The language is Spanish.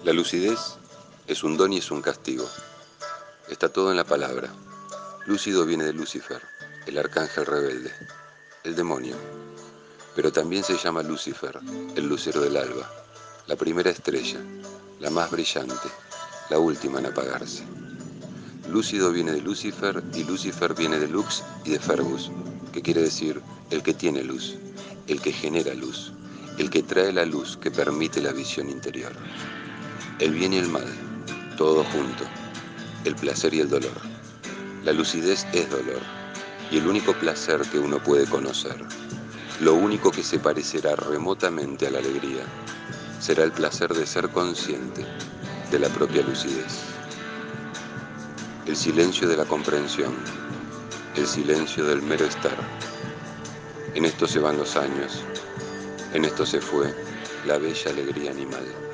La lucidez es un don y es un castigo. Está todo en la palabra. Lúcido viene de Lucifer, el arcángel rebelde, el demonio. Pero también se llama Lucifer, el lucero del alba, la primera estrella, la más brillante, la última en apagarse. Lúcido viene de Lucifer y Lucifer viene de Lux y de Fergus, que quiere decir el que tiene luz, el que genera luz, el que trae la luz que permite la visión interior. El bien y el mal, todo junto, el placer y el dolor. La lucidez es dolor, y el único placer que uno puede conocer, lo único que se parecerá remotamente a la alegría, será el placer de ser consciente de la propia lucidez. El silencio de la comprensión, el silencio del mero estar. En esto se van los años, en esto se fue la bella alegría animal.